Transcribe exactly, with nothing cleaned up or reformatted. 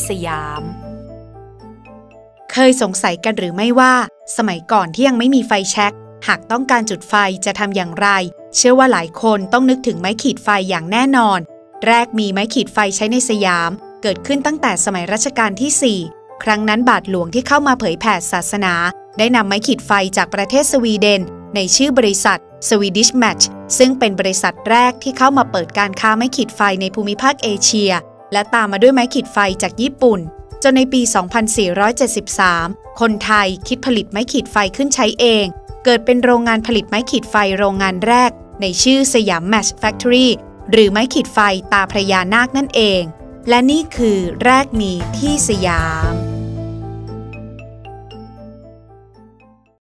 สยามเคยสงสัยกันหรือไม่ว่าสมัยก่อนที่ยังไม่มีไฟแช็กหากต้องการจุดไฟจะทำอย่างไรเชื่อว่าหลายคนต้องนึกถึงไม้ขีดไฟอย่างแน่นอนแรกมีไม้ขีดไฟใช้ในสยามเกิดขึ้นตั้งแต่สมัยรัชกาลที่สี่ครั้งนั้นบาทหลวงที่เข้ามาเผยแผ่ศาสนาได้นำไม้ขีดไฟจากประเทศสวีเดนในชื่อบริษัท Swedish Match ซึ่งเป็นบริษัทแรกที่เข้ามาเปิดการค้าไม้ขีดไฟในภูมิภาคเอเชียและตามมาด้วยไม้ขีดไฟจากญี่ปุ่นจนในปี สองพันสี่ร้อยเจ็ดสิบสาม คนไทยคิดผลิตไม้ขีดไฟขึ้นใช้เองเกิดเป็นโรงงานผลิตไม้ขีดไฟโรงงานแรกในชื่อสยาม Match Factory หรือไม้ขีดไฟตาพระยานาคนั่นเองและนี่คือแรกมีที่สยาม